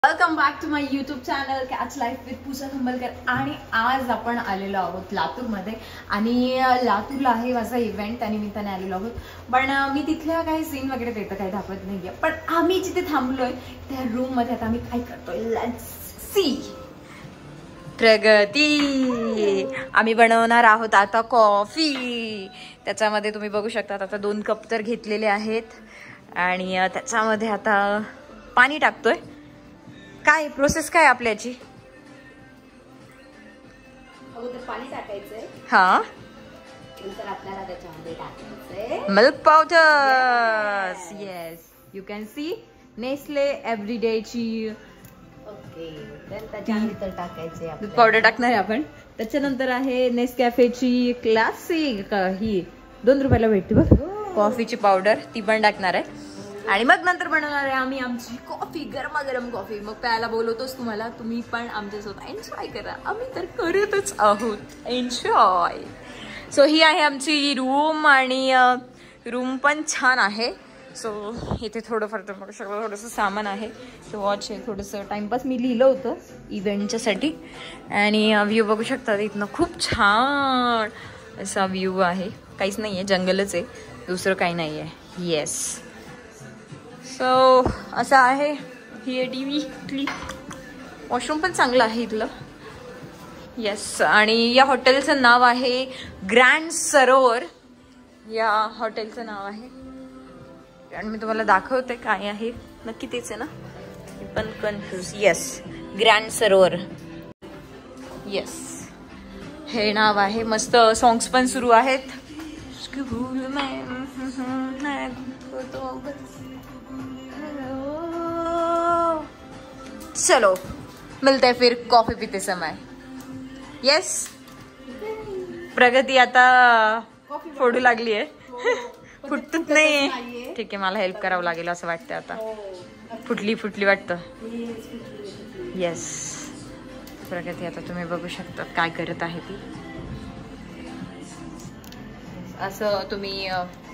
Welcome back to my YouTube channel catch life with Pooja Khambalkar. आणि आज आपण आलेलो आहोत लातूरमध्ये आणि लातूरला आहे माझा इव्हेंट, त्या निमित्ताने आलेलो आहोत. पण मी तिथल्या काही सीन वगैरे देतं काही दाखवत नाहीये. पण आम्ही जिथे थांबलोय त्या रूम मध्ये आता आम्ही काय करतोय, लेट्स सी. प्रगती, आम्ही बनवणार आहोत आता कॉफी. त्याच्यामध्ये तुम्ही बघू शकता आता 2 कप तर घेतलेले आहेत आणि त्याच्यामध्ये आता पाणी टाकतोय. काय प्रोसेस काय आपल्याची? अगोदर पाणी टाकायचंय. हा, नंतर आपल्याला त्याच्यामध्ये टाकायचंय milk powder. Yes, you can see Nestle एव्हरीडेची. ओके, तर त्याच्यानंतर टाकायचंय मिल्क पावडर टाकणार आहे आपण. त्याच्यानंतर आहे नेसकॅफेची क्लासिक, ही 2 रुपयाला भेटते बघ, कॉफीची पावडर, ती पण टाकणार आहे. आणि मग नंतर बनवणार आहे आम्ही आमची कॉफी, गरमागरम कॉफी. मग प्यायला बोलवतोच तुम्हाला, तुम्ही पण आमच्यासोबत एन्जॉय करा. आम्ही तर करतच आहोत एन्जॉय. सो ही आहे आमची रूम आणि रूम पण छान आहे. सो इथे थोडंफार तर बघू शकतो, थोडंसं सामान आहे. सो वॉच आहे, थोडंसं टाइमपास मी लिहिलं होतं इव्हेंटच्यासाठी. आणि व्ह्यू बघू शकता, इथनं खूप छान असा व्ह्यू आहे. काहीच नाही आहे, जंगलच आहे, दुसरं काही नाही आहे. येस, सो असं आहे. ही टीव्ही, वॉशरूम पण चांगलं आहे इथलं. येस, आणि या हॉटेलचं नाव आहे ग्रँड सरोवर. या हॉटेलचं नाव आहे आणि मी तुम्हाला दाखवते काय आहे नक्की. तेच आहे ना, पण confuse. Yes, grand Sarovar. Yes, हे नाव आहे. मस्त सॉंग्स पण सुरू आहेत. चलो मिलते हैं फिर कॉफी पीते समय. यस, प्रगती आता फोडू लागली आहे. फुटतच नाहीये. ठीक आहे, मला हेल्प करावं लागेल असं वाटतं आता. फुटली वाटतं. येस, प्रगती आता तुम्ही बघू शकता काय करत आहे ती. असं तुम्ही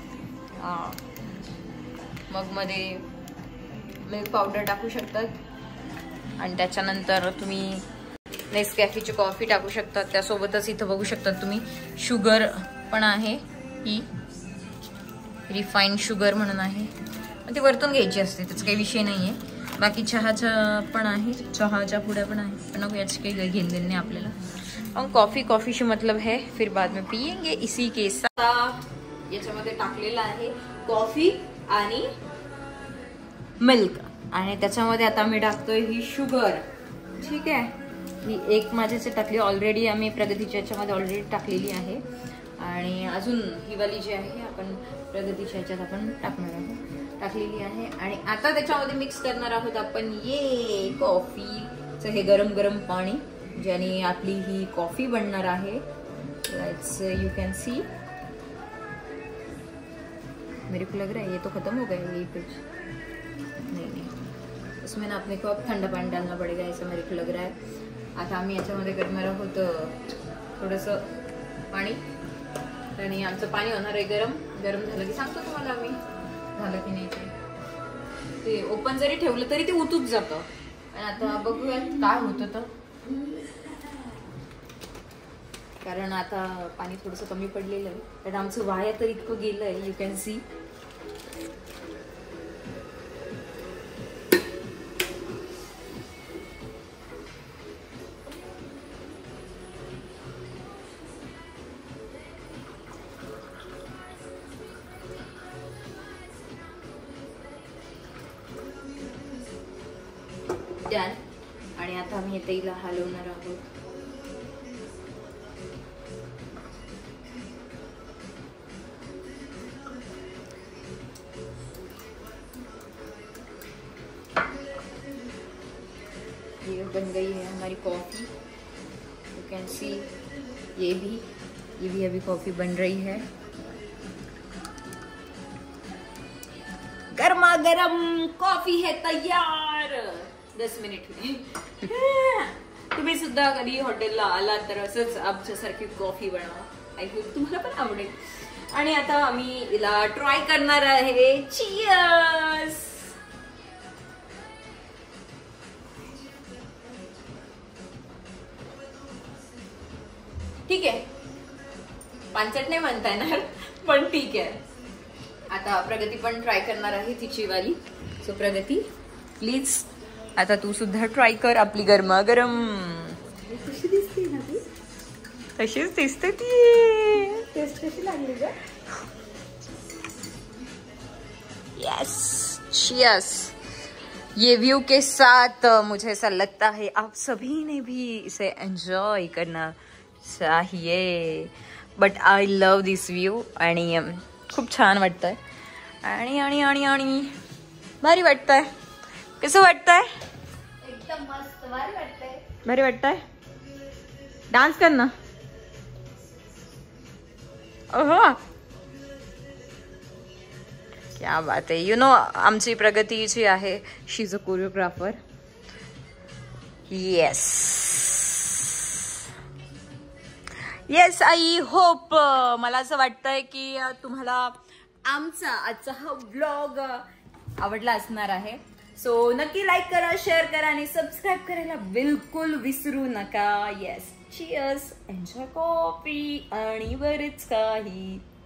मग मध्ये मिल्क पावडर टाकू शकतात आणि त्याच्यानंतर तुम्ही नेसकॅफेची कॉफी टाकू शकतात. त्यासोबतच इथं बघू शकतात तुम्ही शुगर पण आहे. ही रिफाईंड शुगर म्हणून आहे, ती वरतून घ्यायची असते, त्याचा काही विषय नाही आहे. बाकी चहाच्या पण आहे, चहाच्या पुड्या पण आहे, पण नको याची काही घेण देण नाही आपल्याला. और कॉफीशी मतलब है फिर बाद में पियेंगे इसी के साथ. याच्यामध्ये टाकलेलं आहे कॉफी आणि मिल्क आणि त्याच्यामध्ये आता मी टाकतोय ही शुगर. ठीक आहे, ही एक माझ्याची टाकली ऑलरेडी, आम्ही प्रगतीच्या याच्यामध्ये ऑलरेडी टाकलेली आहे. आणि अजून ही वाली जी आहे आपण प्रगतीच्या याच्यात आपण टाकलेली आहे. आणि आता त्याच्यामध्ये मिक्स करणार आहोत आपण ये कॉफीचं हे गरम गरम पाणी, ज्याने आपली ही कॉफी बनणार आहे. Let's you can see. मेरे को लग रहा है ये तो खत्म हो गया ये कुछ नहीं, इसमें ना अपने को अब ठंडा पानी डालना पड़ेगा ऐसा मेरे को लग रहा है. आता आम्ही याच्यामध्ये करणार आहोत थोडंसं पाणी आणि आमचं पाणी होणार आहे गरम. गरम झालं की सांगतो तुम्हाला आम्ही झालं की नाही ते. ओपन जरी ठेवलं तरी ते उतूच जातं. आणि आता बघूयात काय होतं तर, कारण आता पाणी थोडंसं कमी पडलेलं आहे, कारण आमचं वाया तर इतकं गेलं आहे. You can see. डन. आणि आता आम्ही इथे हिला हलवणार आहोत. ये बन गई है हमारी कॉफी, यू कैन सी. ये भी अभी कॉफी बन रही है. गर्मा गरम कॉफी है तैयार 10 मिनिट में. तुम्ही सुद्धा कधी हॉटेलला आला तर असंच आमच्यासारखी कॉफी बनवा. आय होप तुम्हाला पण आवडेल. आणि आता आम्ही हिला ट्राय करणार आहे. चीयर्स. ठीक आहे, पांचट नाही म्हणता येणार पण ठीक आहे. आता प्रगती पण ट्राय करणार आहे तिची वाली. सो प्रगती प्लीज आता तू सुद्धा ट्राय कर आपली गरमागरम. कशी दिसते ना ती? तशीच दिसते ती. टेस्ट कशी लागली ग? Yes cheers. ये व्यू के साथ मुझे ऐसा लगता है आप सभी ने भी इसे एंजॉय करना चाहिए. But I love this view आणि खूप छान वाटतंय आणि आणि आणि आणि भारी वाटतंय. कसं वाटतंय? एकदम मस्त भारी वाटतंय. भारी वाटतंय. डान्स कर ना. ओहो क्या बात आहे. यु नो आमची प्रगती जी आहे she is a choreographer. Yes yes I hope मला असं वाटतंय की तुम्हाला आमचा आजचा हा व्लॉग आवडला असणार आहे. सो नक्की लाईक करा, शेअर करा आणि सबस्क्राईब करायला बिलकुल विसरू नका. येस चीयर्स, एन्जॉय कॉफी आणि बरेच काही.